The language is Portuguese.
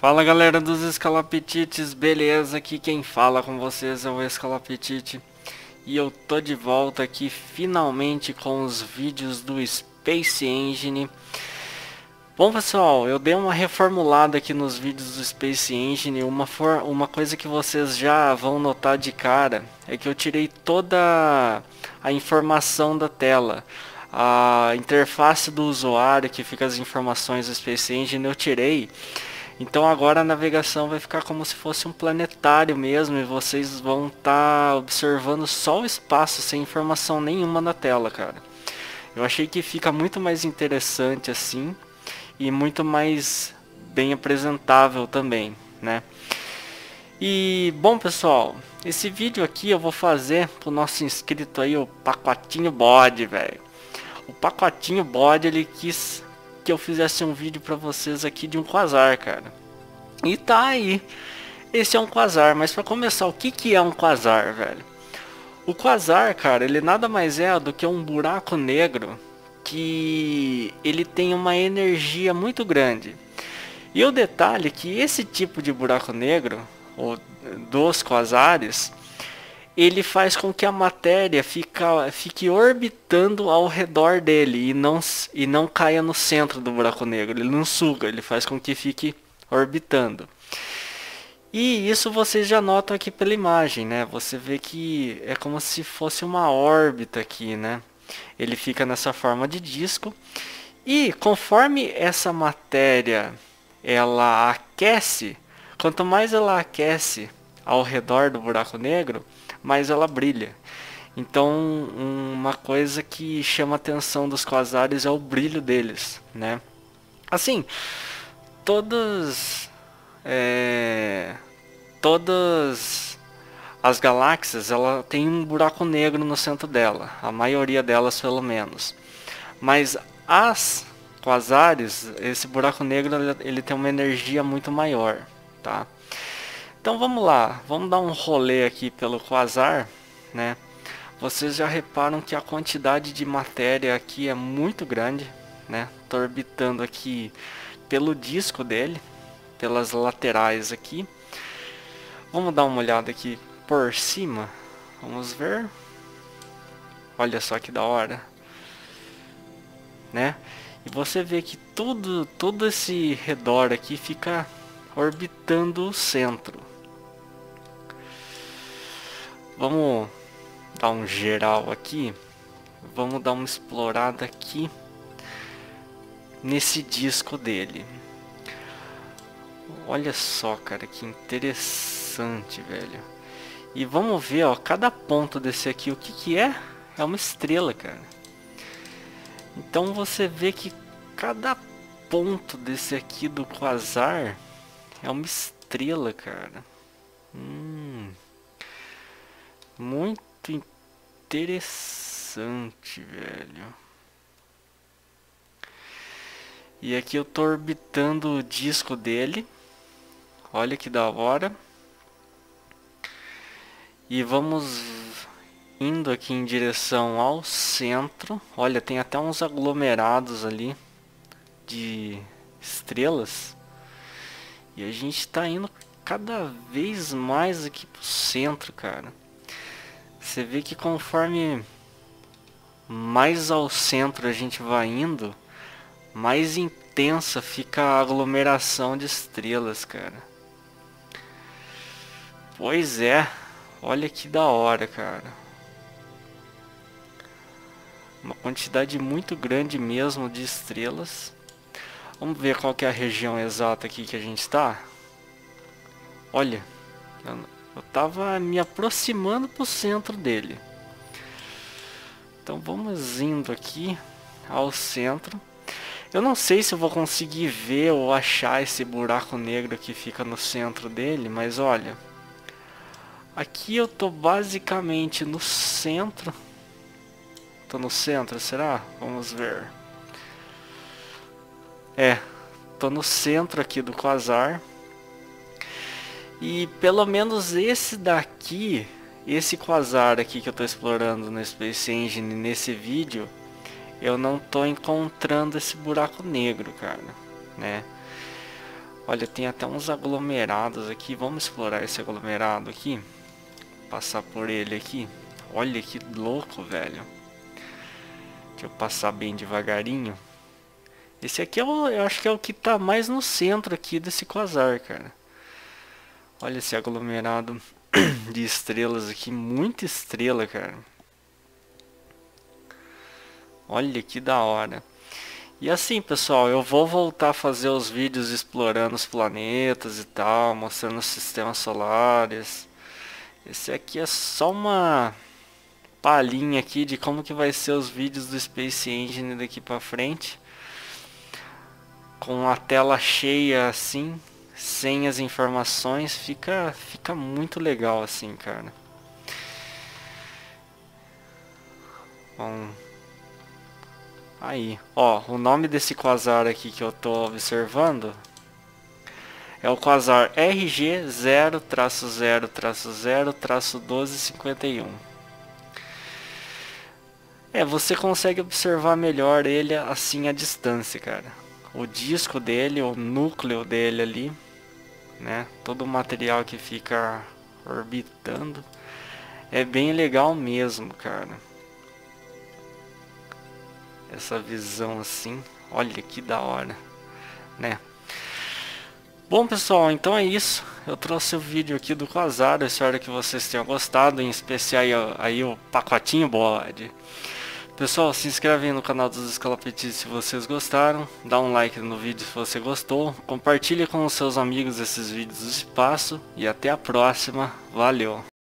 Fala galera dos Escalapetites, beleza? Aqui quem fala com vocês é o Escalapetite e eu tô de volta aqui finalmente com os vídeos do Space Engine. Bom pessoal, eu dei uma reformulada aqui nos vídeos do Space Engine. Uma coisa que vocês já vão notar de cara é que eu tirei toda a informação da tela. A interface do usuário que fica as informações do Space Engine eu tirei. Então agora a navegação vai ficar como se fosse um planetário mesmo e vocês vão estar observando só o espaço sem informação nenhuma na tela, cara. Eu achei que fica muito mais interessante assim e muito mais bem apresentável também, né? E bom pessoal, esse vídeo aqui eu vou fazer pro nosso inscrito aí, o Pacotinho Bode, velho. O Pacotinho Bode, ele quis que eu fizesse um vídeo pra vocês aqui de um quasar, cara. E tá aí. Esse é um quasar, mas pra começar, o que é um quasar, velho? O quasar, cara, ele nada mais é do que um buraco negro que ele tem uma energia muito grande. E o detalhe é que esse tipo de buraco negro, ou dos quasares, ele faz com que a matéria fique orbitando ao redor dele e não caia no centro do buraco negro. Ele não suga, ele faz com que fique orbitando. E isso vocês já notam aqui pela imagem, né? Você vê que é como se fosse uma órbita aqui, né? Ele fica nessa forma de disco. E conforme essa matéria ela aquece, quanto mais ela aquece ao redor do buraco negro, mais ela brilha. Então, uma coisa que chama a atenção dos quasares é o brilho deles, né? Assim, todas todas as galáxias ela tem um buraco negro no centro dela, a maioria delas pelo menos. Mas as quasares, esse buraco negro ele tem uma energia muito maior, tá? Então vamos lá, vamos dar um rolê aqui pelo quasar, né? Vocês já reparam que a quantidade de matéria aqui é muito grande, né? Tô orbitando aqui pelo disco dele, pelas laterais aqui. Vamos dar uma olhada aqui por cima. Vamos ver. Olha só que da hora, né? E você vê que todo esse redor aqui fica orbitando o centro. Vamos dar um geral aqui. Vamos dar uma explorada aqui nesse disco dele. Olha só, cara, que interessante, velho. E vamos ver, ó, cada ponto desse aqui, o que é? É uma estrela, cara. Então você vê que cada ponto desse aqui do quasar é uma estrela, cara. Muito interessante, velho. E aqui eu tô orbitando o disco dele. Olha que da hora. E vamos indo aqui em direção ao centro. Olha, tem até uns aglomerados ali de estrelas. E a gente tá indo cada vez mais aqui pro centro, cara. Você vê que conforme mais ao centro a gente vai indo, mais intensa fica a aglomeração de estrelas, cara. Pois é, olha que da hora, cara. Uma quantidade muito grande mesmo de estrelas. Vamos ver qual que é a região exata aqui que a gente está. Olha, eu tava me aproximando pro centro dele. Então vamos indo aqui ao centro. Eu não sei se eu vou conseguir ver ou achar esse buraco negro que fica no centro dele, mas olha. Aqui eu tô basicamente no centro. Tô no centro, será? Vamos ver. Tô no centro aqui do quasar. E pelo menos esse daqui, esse quasar aqui que eu tô explorando no Space Engine nesse vídeo, eu não tô encontrando esse buraco negro, cara, né? Olha, tem até uns aglomerados aqui. Vamos explorar esse aglomerado aqui. Passar por ele aqui. Olha que louco, velho. Deixa eu passar bem devagarinho. Esse aqui eu acho que é o que tá mais no centro aqui desse quasar, cara. Olha esse aglomerado de estrelas aqui. Muita estrela, cara. Olha que da hora. E assim, pessoal, eu vou voltar a fazer os vídeos explorando os planetas e tal, mostrando os sistemas solares. Esse aqui é só uma palhinha aqui de como que vai ser os vídeos do Space Engine daqui pra frente. Com a tela cheia assim, sem as informações, fica muito legal assim, cara. Bom, aí, ó, o nome desse quasar aqui que eu tô observando é o quasar RG0-0-0-1251. Você consegue observar melhor ele assim à distância, cara. O disco dele, o núcleo dele ali, né? Todo o material que fica orbitando é bem legal mesmo, cara. Essa visão assim, olha que da hora, né? Bom, pessoal, então é isso. Eu trouxe o vídeo aqui do quasar. Eu espero que vocês tenham gostado, em especial aí o pacotinho bode. Pessoal, se inscrevem no canal dos Escalapetites se vocês gostaram. Dá um like no vídeo se você gostou. Compartilhe com os seus amigos esses vídeos do espaço. E até a próxima. Valeu!